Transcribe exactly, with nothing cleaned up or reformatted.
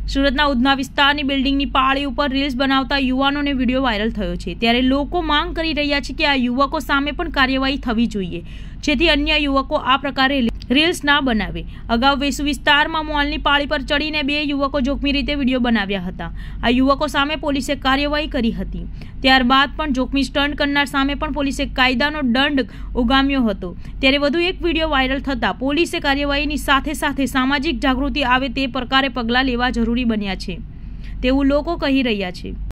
સુરતના ઉધના વિસ્તારની બિલ્ડિંગની પાળી ઉપર રીલ્સ બનાવતા યુવાનોને વિડીયો વાયરલ થયો છે, ત્યારે લોકો માંગ કરી રહ્યા છે કે આ યુવકો સામે પણ કાર્યવાહી થવી જોઈએ, જેથી અન્ય યુવકો આ પ્રકારે રીલ્સ ના બનાવે। અગાઉ વેસુ વિસ્તારમાં મોલની પાળી પર ચડીને બે યુવકો જોખમી રીતે વિડીયો બનાવ્યા હતા। આ યુવકો સામે પોલીસે કાર્યવાહી કરી હતી। ત્યારબાદ પણ જોખમી સ્ટન્ટ કરનાર સામે પણ પોલીસે કાયદાનો દંડ ઉગામ્યો હતો। ત્યારે વધુ એક વિડીયો વાયરલ થતા પોલીસે કાર્યવાહીની સાથે સાથે સામાજિક જાગૃતિ આવે તે પ્રકારે પગલાં લેવા જરૂરી બન્યા છે તેવું લોકો કહી રહ્યા છે।